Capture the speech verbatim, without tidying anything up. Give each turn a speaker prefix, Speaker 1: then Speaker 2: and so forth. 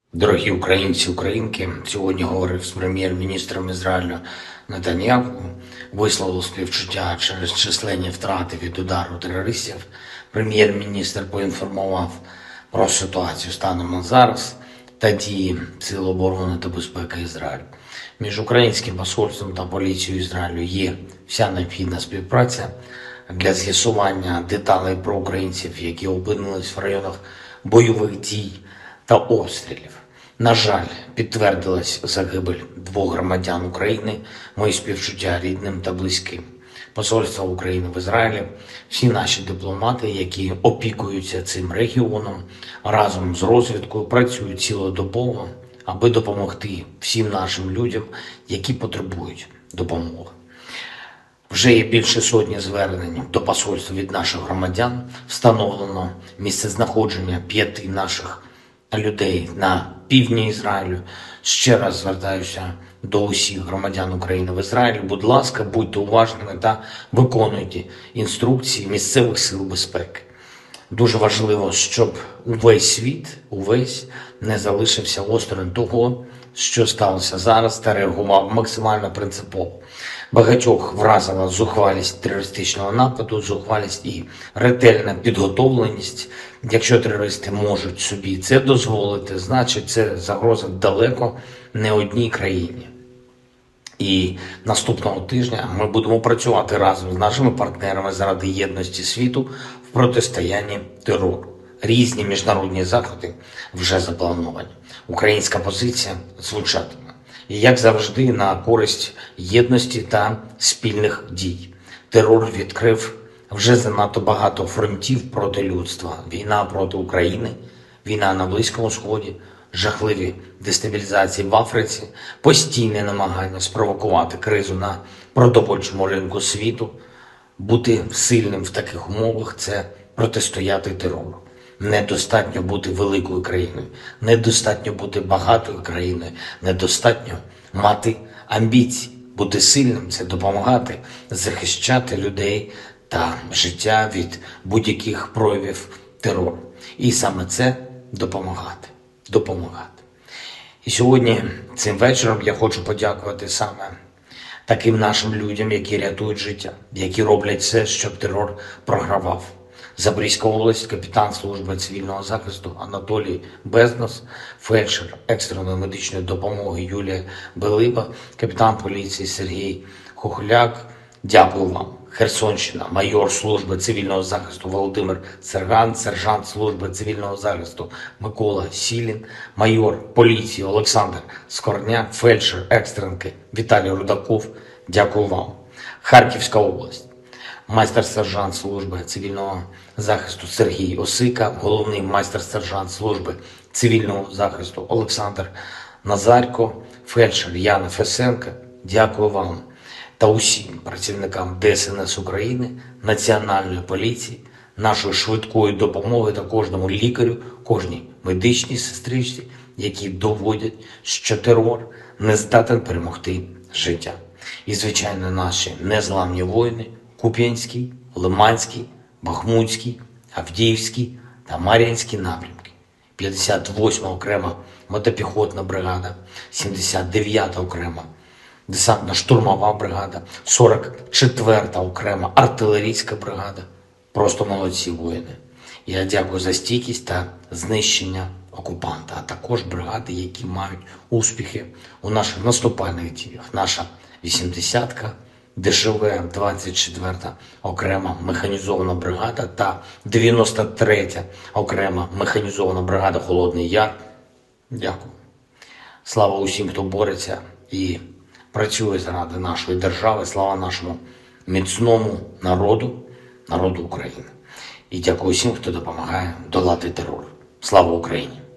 Speaker 1: Дорогі українці, українки, сьогодні говорив з прем'єр-міністром Ізраїлю Нетаньяху, висловив співчуття через численні втрати від удару терористів. Прем'єр-міністр поінформував про ситуацію станом на зараз та дії Сил оборони та безпеки Ізраїлю. Між українським посольством та поліцією Ізраїлю є вся необхідна співпраця для з'ясування деталей про українців, які опинились в районах бойових дій та обстрілів. На жаль, підтвердилась загибель двох громадян України, мої співчуття рідним та близьким. Посольство України в Ізраїлі, всі наші дипломати, які опікуються цим регіоном, разом з розвідкою працюють цілодобово, аби допомогти всім нашим людям, які потребують допомоги. Вже є більше сотні звернень до посольства від наших громадян. Встановлено місцезнаходження п'яти наших людей на півдні Ізраїлю. Ще раз звертаюся до усіх громадян України в Ізраїлі. Будь ласка, будьте уважними та виконуйте інструкції місцевих сил безпеки. Дуже важливо, щоб увесь світ, увесь не залишився осторонь того, що сталося зараз, та реагував максимально принципово. Багатьох вразила зухвалість терористичного нападу, зухвалість і ретельна підготовленість. Якщо терористи можуть собі це дозволити, значить це загроза далеко не одній країні. І наступного тижня ми будемо працювати разом з нашими партнерами заради єдності світу в протистоянні терору. Різні міжнародні заходи вже заплановані. Українська позиція звучатиме, і, як завжди, на користь єдності та спільних дій. Терор відкрив вже занадто багато фронтів проти людства. Війна проти України, війна на Близькому Сході, жахливі дестабілізації в Африці, постійне намагання спровокувати кризу на продовольчому ринку світу. Бути сильним в таких умовах – це протистояти терору. Недостатньо бути великою країною, недостатньо бути багатою країною, недостатньо мати амбіції. Бути сильним – це допомагати захищати людей та життя від будь-яких проявів терору. І саме це допомагати, допомагати. І сьогодні, цим вечором, я хочу подякувати саме таким нашим людям, які рятують життя, які роблять все, щоб терор програвав. Запорізька область, капітан служби цивільного захисту Анатолій Безнос, фельдшер екстреної медичної допомоги Юлія Белиба, капітан поліції Сергій Хохляк. Дякую вам. Херсонщина, майор служби цивільного захисту Володимир Серган, сержант служби цивільного захисту Микола Сілін, майор поліції Олександр Скорняк, фельдшер екстренки Віталій Рудаков. Дякую вам. Харківська область. Майстер-сержант служби цивільного захисту Сергій Осика, головний майстер-сержант служби цивільного захисту Олександр Назарко, фельдшер Яна Фесенка. Дякую вам та усім працівникам Де Ес Ен Ес України, Національної поліції, нашої швидкої допомоги та кожному лікарю, кожній медичній сестричці, які доводять, що терор не здатен перемогти життя. І, звичайно, наші незламні воїни Куп'янський, Лиманський, Бахмутський, Авдіївський та Мар'їнський напрямки. п'ятдесят восьма окрема мотопіхотна бригада, сімдесят дев'ята окрема десантно-штурмова бригада, сорок четверта окрема артилерійська бригада. Просто молодці воїни. Я дякую за стійкість та знищення окупанта, а також бригади, які мають успіхи у наших наступальних діях. Наша вісімдесятка, Де Ше Ве двадцять четверта окрема механізована бригада та дев'яносто третя окрема механізована бригада Холодний Яр. Дякую. Слава усім, хто бореться і працює заради нашої держави. Слава нашому міцному народу, народу України. І дякую усім, хто допомагає долати терор. Слава Україні!